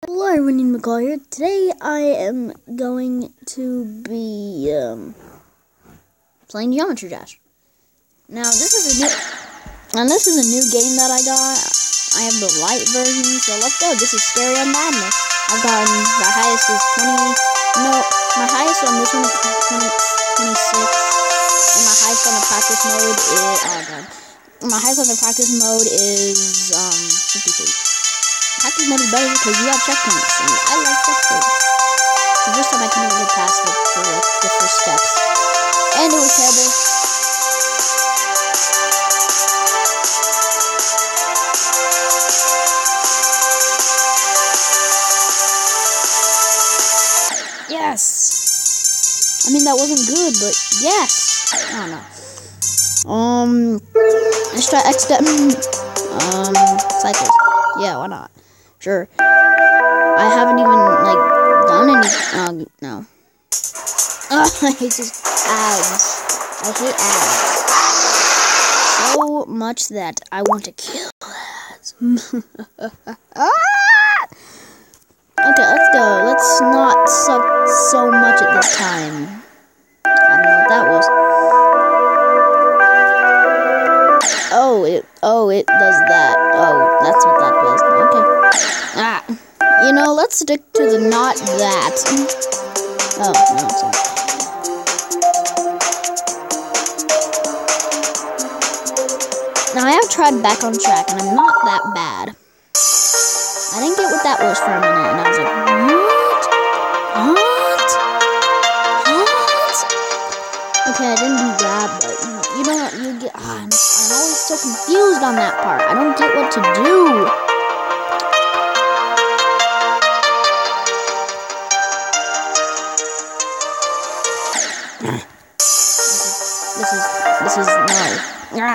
Hello, everyone, McCall here. Today I am going to be playing Geometry Dash. Now this is a new game that I got. I have the light version, so let's go. This is Stereo Madness. I've gotten my highest is 20. No, my highest on this one is 26, and my highest on the practice mode is my highest on the practice mode is 53. Practice mode is better because you have checkpoints, and I like checkpoints. The first time I couldn't get past it for like the first steps, and it was terrible. Yes. I mean that wasn't good, but yes. I don't know. Let's try X-Step. Cycles. Yeah, why not? Sure. I haven't even, done any, no. I hate just ads. I hate ads. So much that I want to kill ads. Okay, let's go. Let's not suck so much at this time. I don't know what that was. Oh, it does that. Oh, that's what that was. Okay. You know, let's stick to the not that. Oh, no, sorry. Now, I have tried Back on Track, and I'm not that bad. I didn't get what that was for a minute, and I was like, what? Okay, I didn't do that, but, you get, I'm always so confused on that part. I don't get what to do. This is no.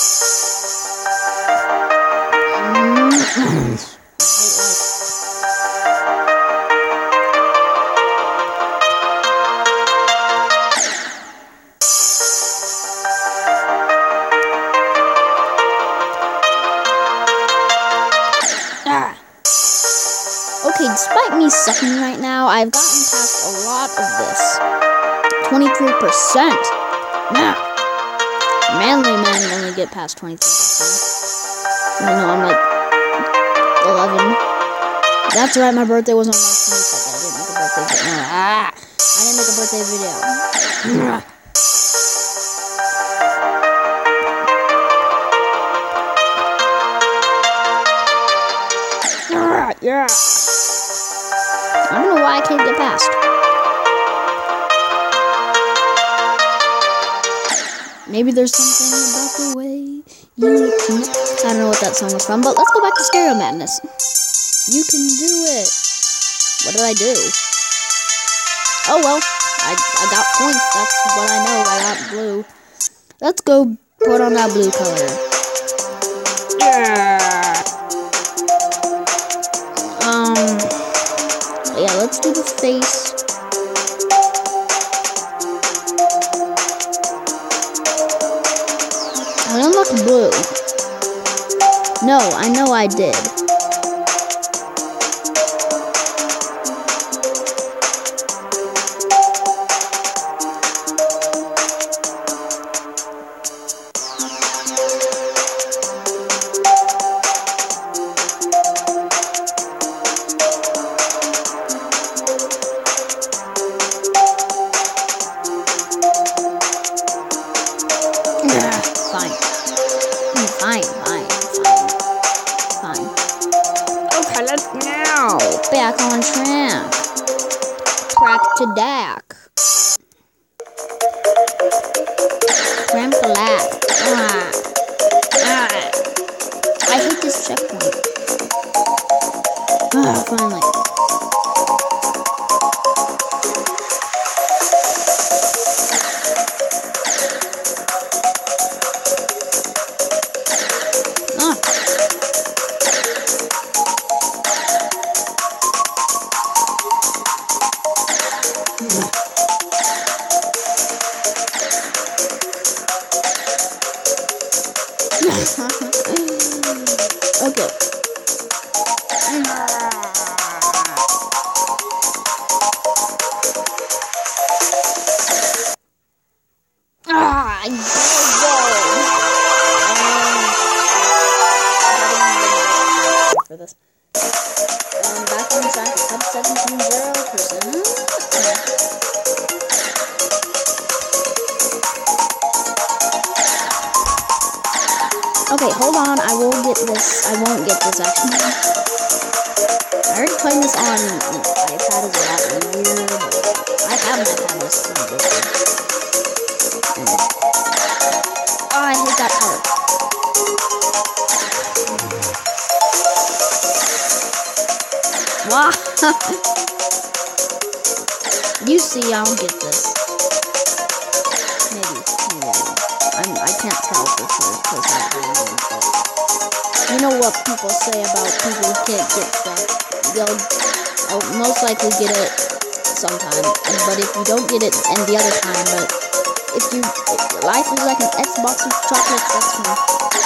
Okay, despite me sucking right now, I've gotten past a lot of this. 23%. Nah. Manly men only get past 23%. Even though I'm like 11. That's right, my birthday was on March 22nd. I didn't make a birthday video. I didn't make a birthday video. Yeah. I don't know why I can't get past. Maybe there's something about the way you can... I don't know what that song was from, but let's go back to Stereo Madness. You can do it. What did I do? Oh, well. I got points. That's what I know. I got blue. Let's go put on that blue color. Yeah. Yeah, let's do the face. I unlocked blue. No, I know I did. Okay, let's now back on track. Track to Dak. Trampalack. I hate this checkpoint. Finally. Okay. Background track is up 17.0%. Okay, hold on. I will get this. I won't get this actually. I already playing this on iPad is a lot easier, but I have an iPad this time. Oh, I hate that part. Wow. You see, I'll get this. Maybe I can't tell for sure because I don't know. But you know what people say about people who can't get stuff. They'll most likely get it sometime, but if you don't get it and the other time, but if life is like an Xbox with chocolates, that's me.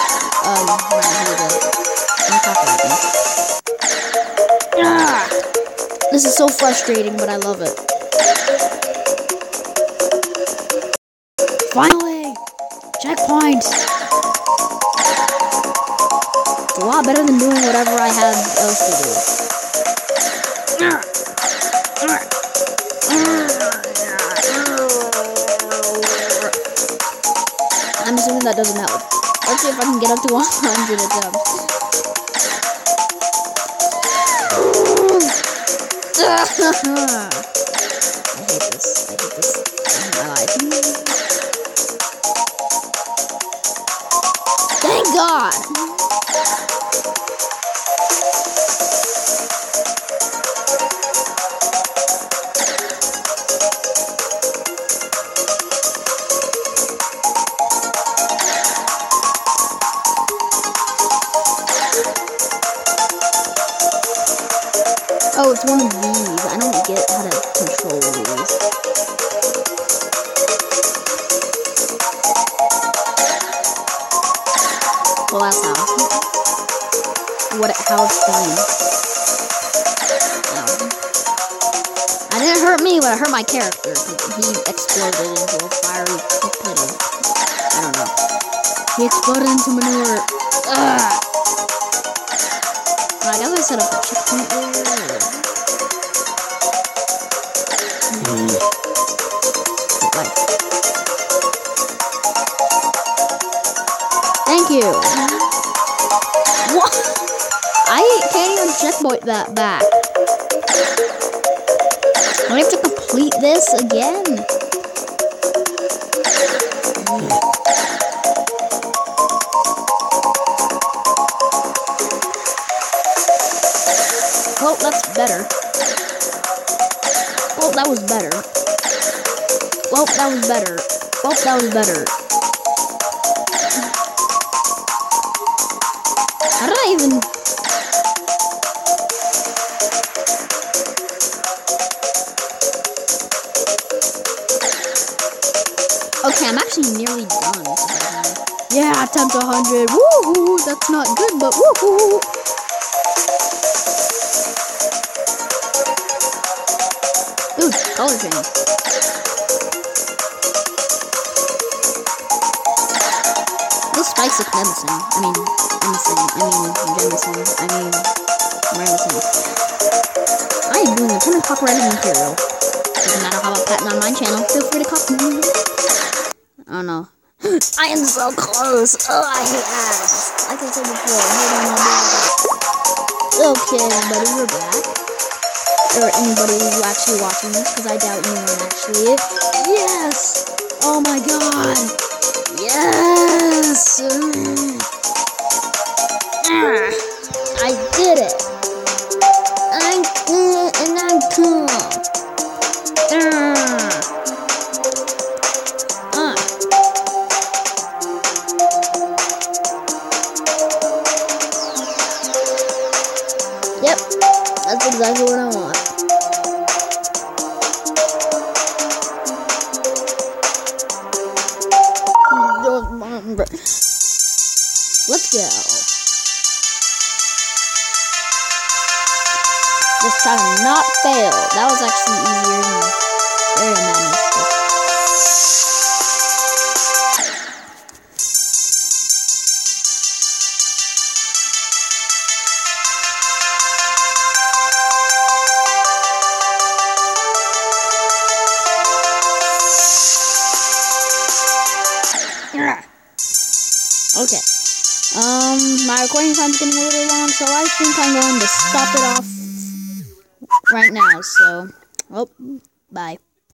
I'm copyrighting. This is so frustrating, but I love it. Finally! Checkpoints! It's a lot better than doing whatever I had else to do. I'm assuming that doesn't help. Let's see if I can get up to 100 attempts. I hate this. I hate this in my life. Thank God! Oh, it's one of these. I don't get how to control these. Well, that's how. How it's done. It didn't hurt me, but it hurt my character. He exploded into a fiery pit of... I don't know. He exploded into manure. Ugh. I guess I set up a checkpoint there. Thank you. What? I can't even checkpoint that back. Do I have to complete this again? Well, that's better. Well, that was better. Well, that was better. Well, that was better. How did I even... Okay, I'm actually nearly done. Yeah, attempt 100. Woohoo! That's not good, but woohoo! Ooh, color change. Those spikes look menacing. Ramacing. I am doing a ton of copyrighted material. Doesn't matter how about patent on my channel, feel free to copy me. Oh no. I am so close. Oh, I hate ads. Like I said before, hold on, I'll be right back. Okay, everybody, we're back. Or anybody who's actually watching this, because I doubt anyone actually is. Yes! Oh my god! Yes! I did it! I'm cool and I'm cool. Yep, that's exactly what I want. Let's go. Just try to not fail. That was actually easier than Area Madness. Okay. My recording time's getting a little long, so I think I'm going to stop it off right now. So, well, bye.